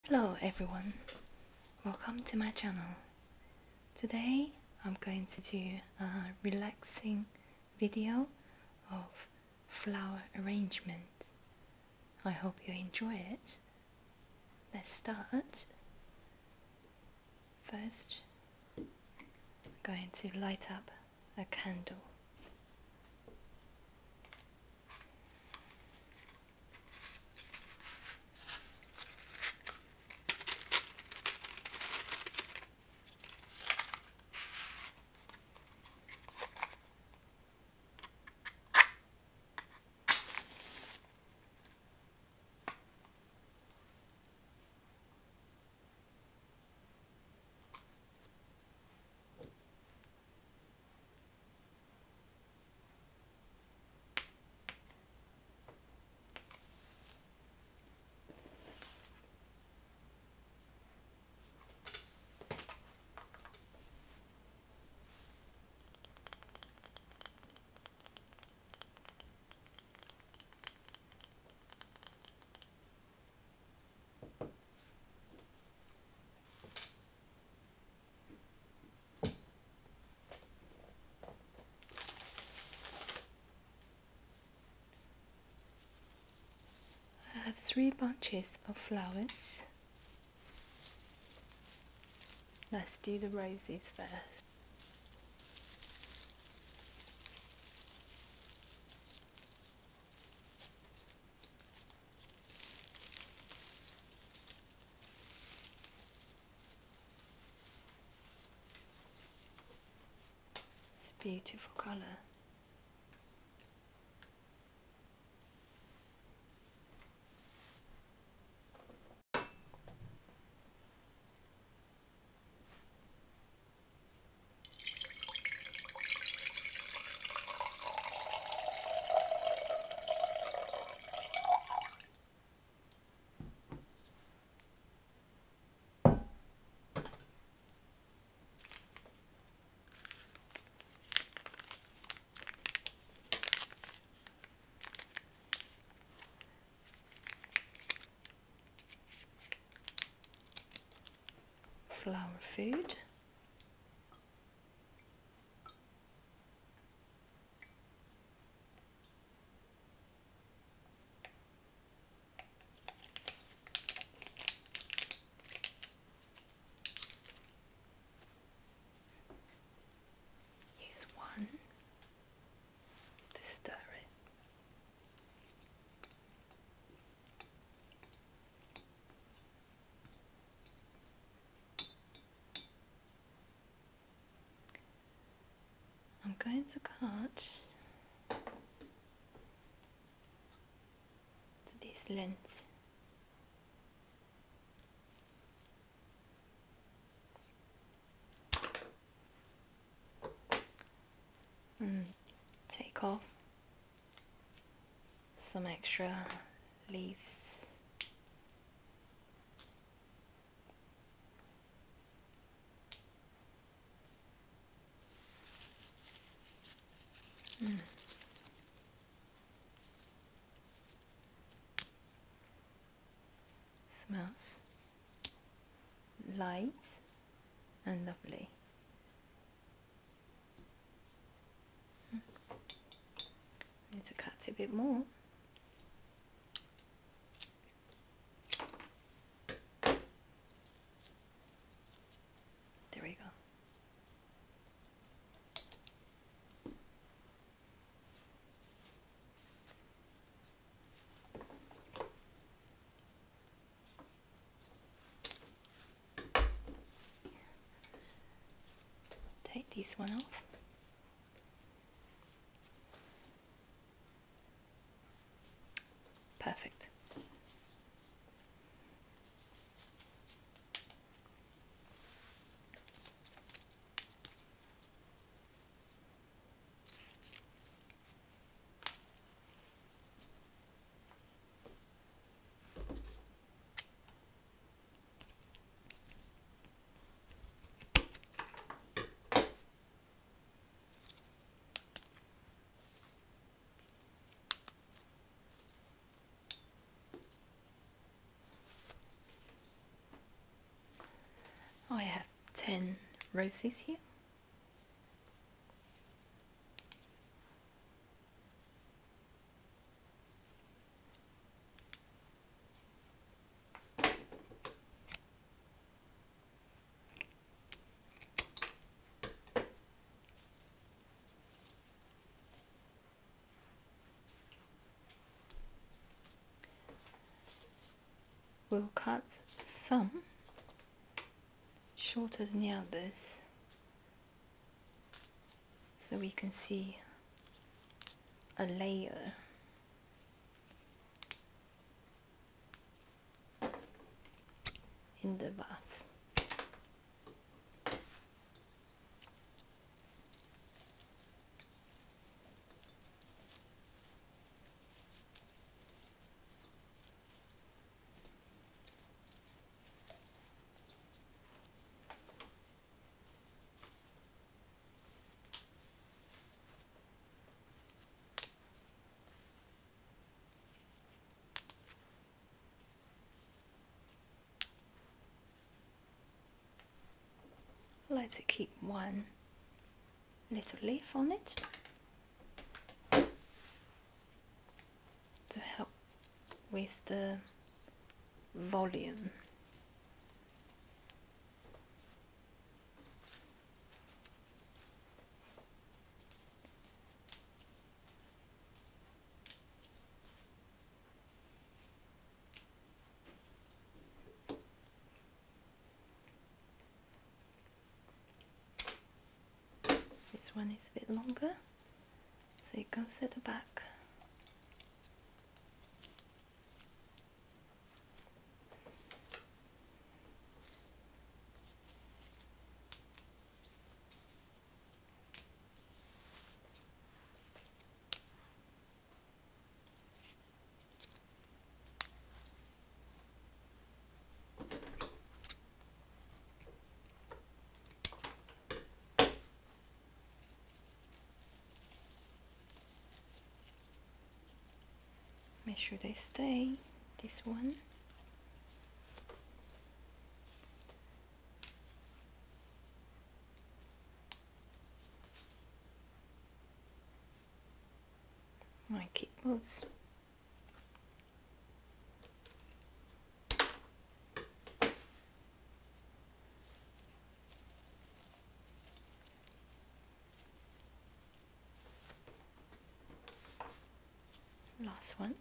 Hello everyone, welcome to my channel. Today I'm going to do a relaxing video of flower arrangement. I hope you enjoy it. Let's start. First, I'm going to light up a candle. I have 3 bunches of flowers. Let's do the roses first. It's a beautiful colour. Flower food. Use one to stir it. I'm going to cut to this length. And take off some extra leaves. Smells light and lovely. Need to cut it a bit more. There we go. Take this one off. Perfect. I have 10 roses here. We'll cut some shorter than the others so we can see a layer in the vase. I like to keep one little leaf on it to help with the volume. This one is a bit longer, so it goes at the back. Make sure they stay, this one. I keep both. Last one.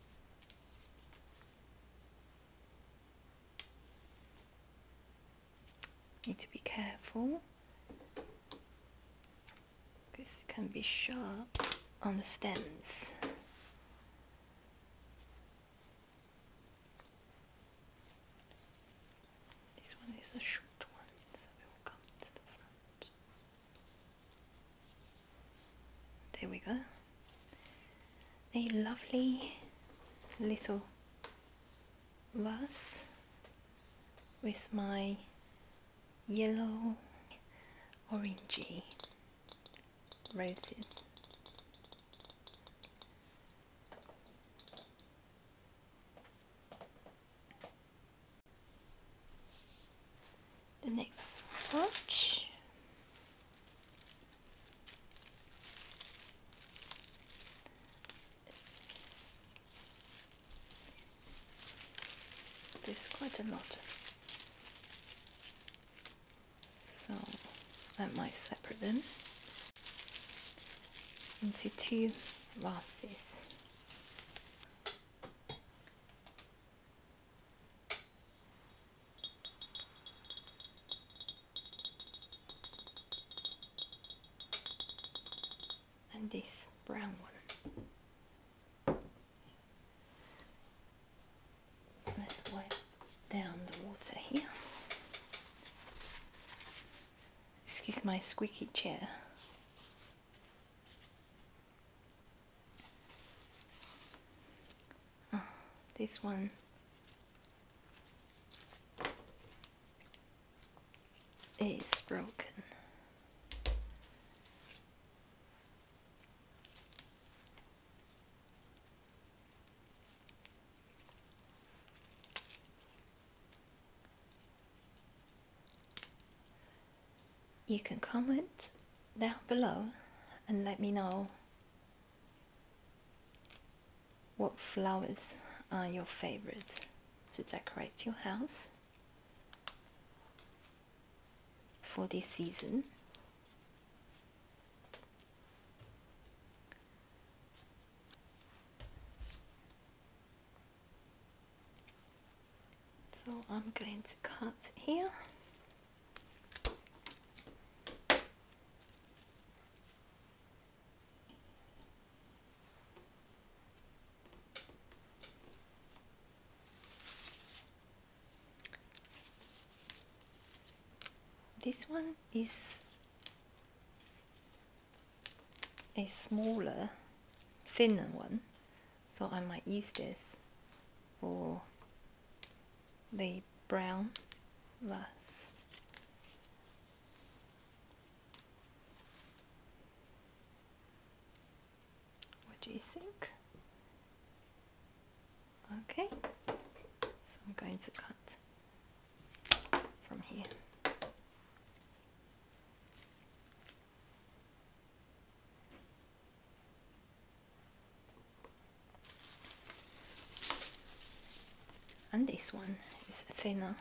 Need to be careful because it can be sharp on the stems. This one is a short one, so it will come to the front. There we go. A lovely little vase with my yellow orangey roses. The next swatch. There's quite a lot, so I might separate them into two vases. And this brown one. Let's wipe down the water here. Excuse my squeaky chair. Oh, this one is broken. You can comment down below and let me know what flowers are your favorites to decorate your house for this season. So I'm going to cut here. This one is a smaller, thinner one, so I might use this for the brown vase. What do you think? Okay, so I'm going to cut from here. And this one is thinner.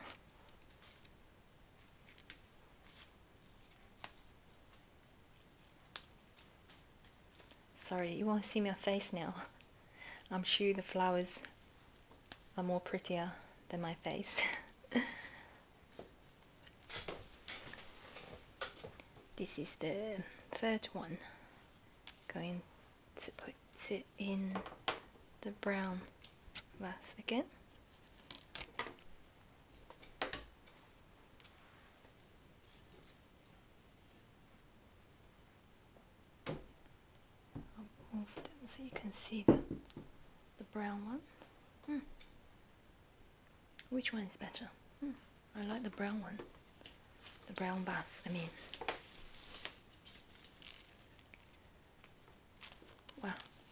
Sorry, you won't see my face now. I'm sure the flowers are more prettier than my face. This is the third one. Going to put it in the brown vase again. Move them so you can see the brown one. Which one is better? I like the brown one. The brown vase, I mean. Wow.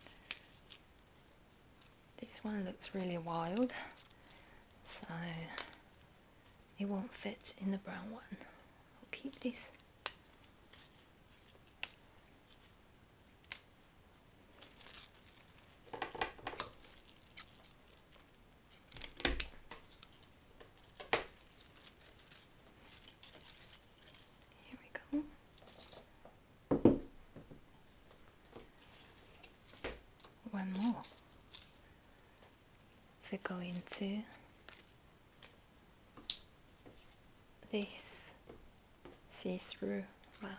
This one looks really wild, so it won't fit in the brown one. I'll keep this. One more to go into this see-through vase.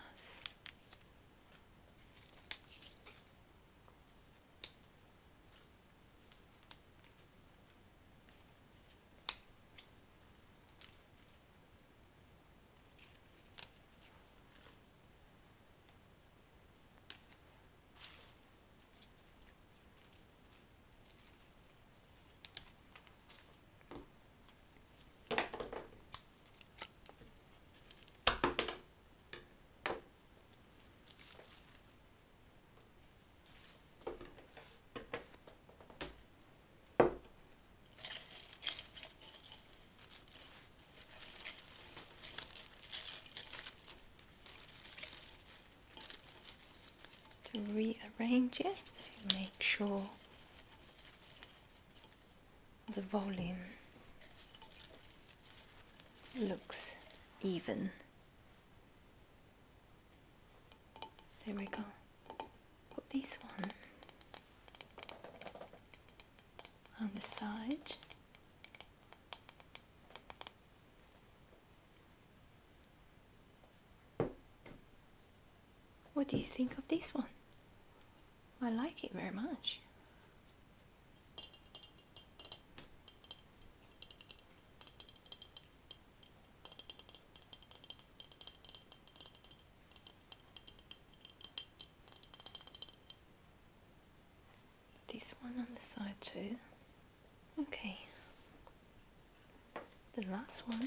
To rearrange it to make sure the volume looks even. There we go. Put this one on the side. What do you think of this one? I like it very much. This one on the side too. Okay. The last one.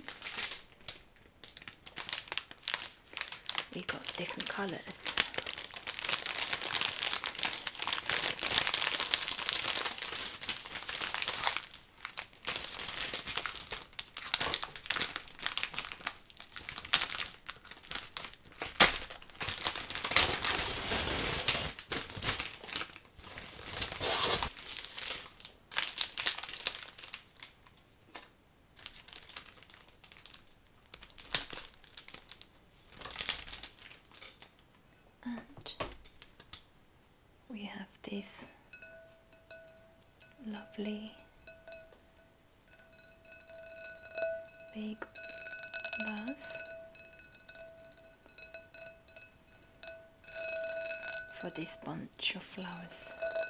We got different colours. lovely big vase for this bunch of flowers.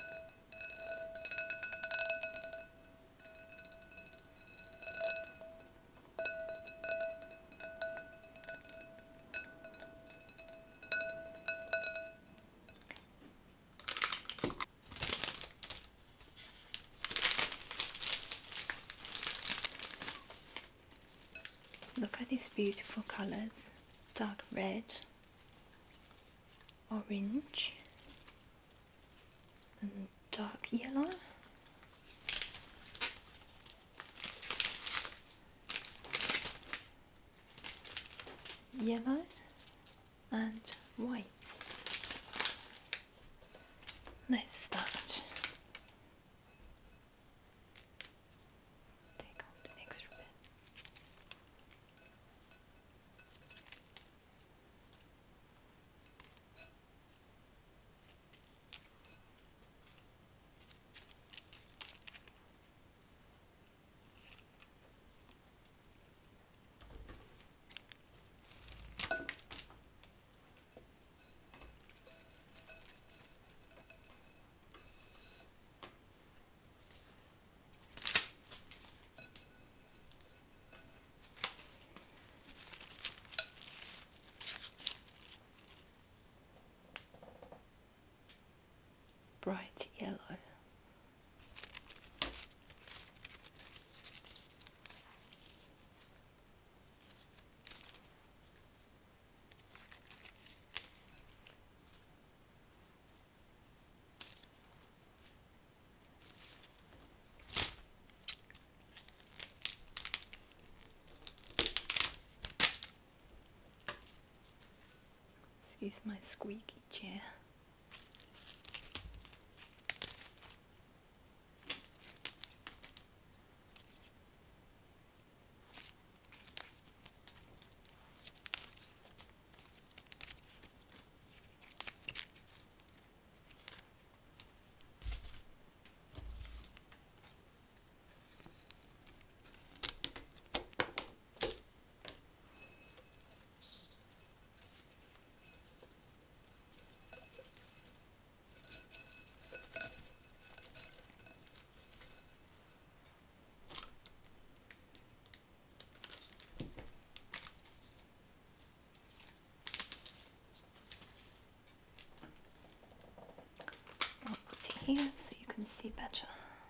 Look at these beautiful colors: dark red, orange, and dark yellow. Yellow and white. Let's start. Take out the extra bit. Bright yellow. Excuse my squeaky chair. I'll put it here so you can see better.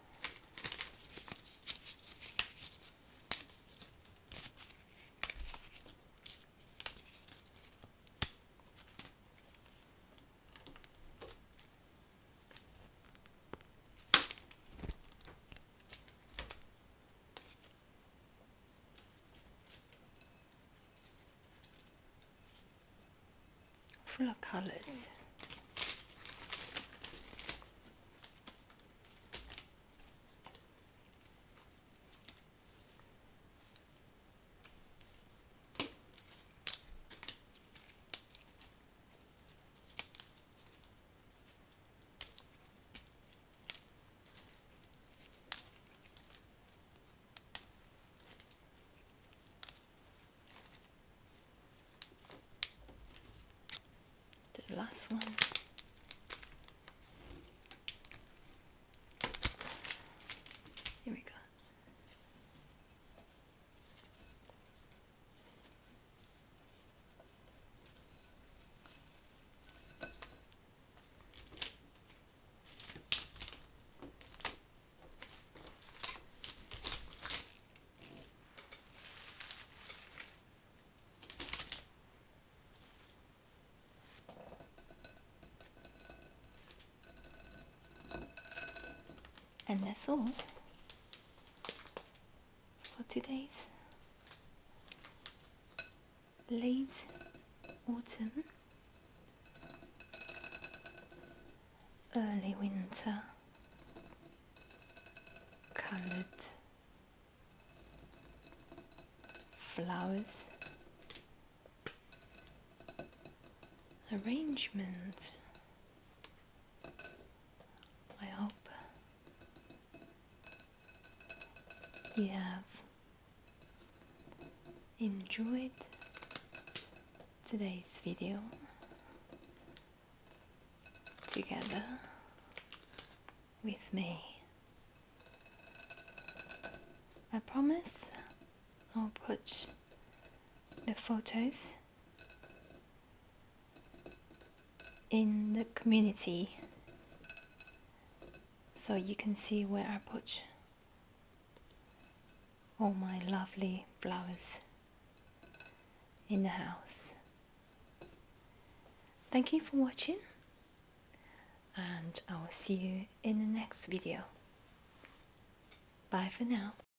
Full of colors. The last one. Here we go. And that's all for today's late autumn, early winter colored flowers arrangement. I hope you have enjoyed today's video together with me. I promise I'll put the photos in the community so you can see where I put all my lovely flowers in the house. Thank you for watching, and I will see you in the next video. Bye for now.